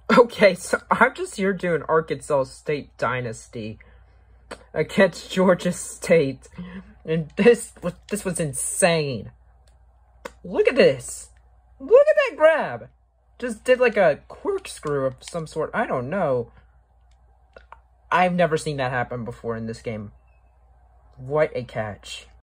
Okay, so I'm just here doing Arkansas State Dynasty against Georgia State, and this was insane. Look at this. Look at that grab. Just did like a corkscrew of some sort. I don't know. I've never seen that happen before in this game. What a catch.